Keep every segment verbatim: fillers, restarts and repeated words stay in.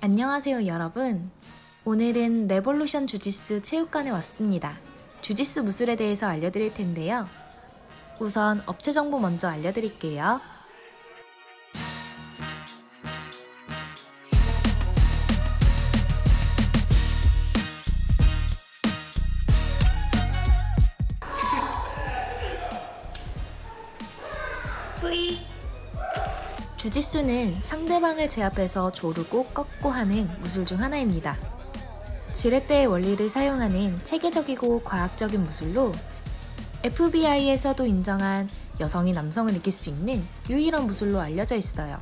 안녕하세요 여러분. 오늘은 레볼루션 주짓수 체육관에 왔습니다. 주짓수 무술에 대해서 알려드릴 텐데요. 우선 업체 정보 먼저 알려드릴게요. 뿌이! 주짓수는 상대방을 제압해서 조르고 꺾고 하는 무술 중 하나입니다. 지렛대의 원리를 사용하는 체계적이고 과학적인 무술로 에프비아이에서도 인정한 여성이 남성을 이길 수 있는 유일한 무술로 알려져 있어요.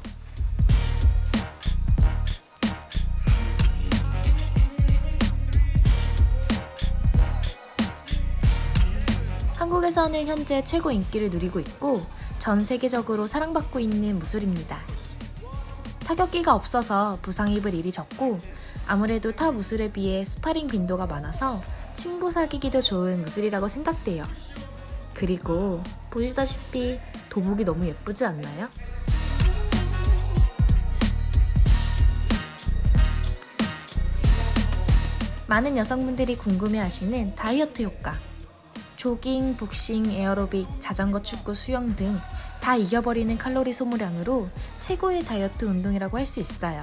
한국에서는 현재 최고 인기를 누리고 있고 전 세계적으로 사랑받고 있는 무술입니다. 타격기가 없어서 부상 입을 일이 적고 아무래도 타 무술에 비해 스파링 빈도가 많아서 친구 사귀기도 좋은 무술이라고 생각돼요. 그리고 보시다시피 도복이 너무 예쁘지 않나요? 많은 여성분들이 궁금해하시는 다이어트 효과. 조깅, 복싱, 에어로빅, 자전거, 축구, 수영 등 다 이겨버리는 칼로리 소모량으로 최고의 다이어트 운동이라고 할 수 있어요.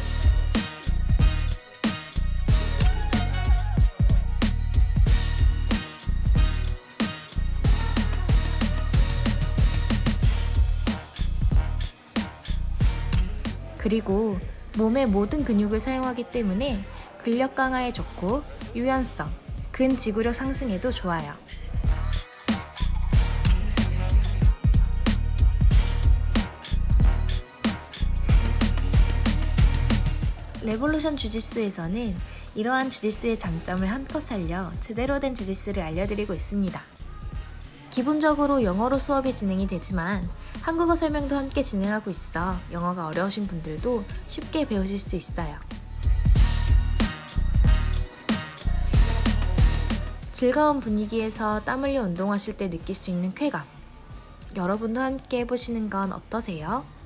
그리고 몸의 모든 근육을 사용하기 때문에 근력 강화에 좋고 유연성, 근지구력 상승에도 좋아요. 레볼루션 주짓수에서는 이러한 주짓수의 장점을 한껏 살려 제대로 된 주짓수를 알려드리고 있습니다. 기본적으로 영어로 수업이 진행이 되지만 한국어 설명도 함께 진행하고 있어 영어가 어려우신 분들도 쉽게 배우실 수 있어요. 즐거운 분위기에서 땀 흘려 운동하실 때 느낄 수 있는 쾌감. 여러분도 함께 해보시는 건 어떠세요?